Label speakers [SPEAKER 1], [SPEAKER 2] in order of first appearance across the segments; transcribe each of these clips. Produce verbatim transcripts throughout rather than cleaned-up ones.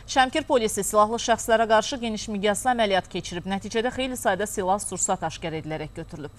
[SPEAKER 1] Şəmkir polisi silahlı şəxslərə qarşı geniş miqyaslı əməliyyat keçirib. Nəticədə xeyli sayda silah sursat aşkar edilərək götürülüb.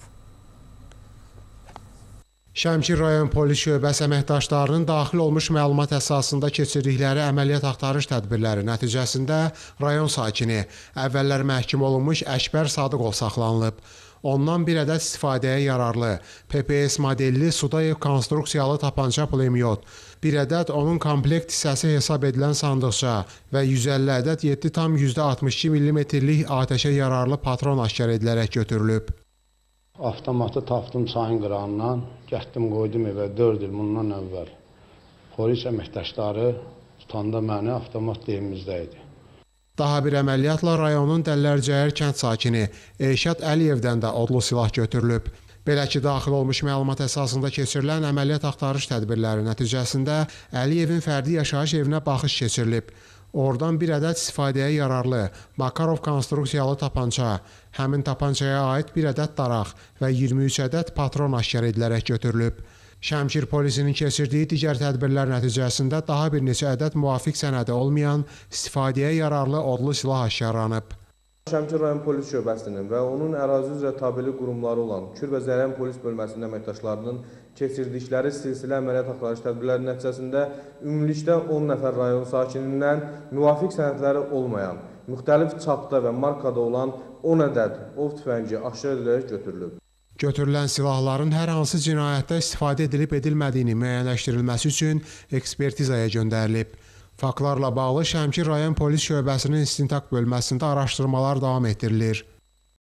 [SPEAKER 2] Şəmkir rayon polis şöbəsi əməkdaşlarının daxil olmuş məlumat əsasında keçirdikləri əməliyyat axtarış tədbirləri nəticəsində rayon sakini, əvvəllər məhkum olunmuş Əkbər Sadıqov saxlanılıb. Ondan bir ədəd istifadəyə yararlı P P S modelli Sudayev konstruksiyalı tapanca pulemyot, bir ədəd onun komplekt hissəsi hesab edilən sandıqça və yüz əlli ədəd yeddi tam altmış iki millimetrlik atəşə yararlı patron aşkar edilərək götürülüb.
[SPEAKER 3] Avtomatı tapdım çayın qırağından, getdim qoydum evə dörd il bundan əvvəl. Polis əməkdaşları tutanda məni avtomat deyimizdə idi.
[SPEAKER 2] Daha bir əməliyyatla rayonun Dəllərcəyər kənd sakini Elşad Əliyevdən də odlu silah götürülüb. Belə ki, daxil olmuş məlumat əsasında keçirilən əməliyyat axtarış tədbirləri nəticəsində Əliyevin fərdi yaşayış evinə baxış keçirilib. Oradan bir ədəd istifadəyə yararlı Makarov konstruksiyalı tapança, həmin tapançaya aid bir ədəd daraq və iyirmi üç ədəd patron aşkar edilərək götürülüb. Şəmkir polisinin keçirdiyi digər tədbirlər nəticəsində daha bir neçə ədəd müvafiq sənədi olmayan istifadəyə yararlı odlu silah aşkarlanıb.
[SPEAKER 4] Şəmkir rayon polis şöbəsinin və onun ərazi üzrə tabeli qurumları olan Kür və Zərər polis bölməsinin əməkdaşlarının keçirdikləri silsilə əməliyyat axtarış tədbirləri nəticəsində ümumilikdə on nəfər rayon sakinindən müvafiq sənədləri olmayan, müxtəlif çapda və markada olan on ədəd ov tüfəngi aşkar edilərək götürülüb.
[SPEAKER 2] Götürülən silahların hər hansı cinayətdə istifadə edilib edilmədiyini müəyyənləşdirilməsi üçün ekspertizaya göndərilib. Faktlarla bağlı Şəmkir rayon polis şöbəsinin istintaq bölməsində araşdırmalar davam etdirilir.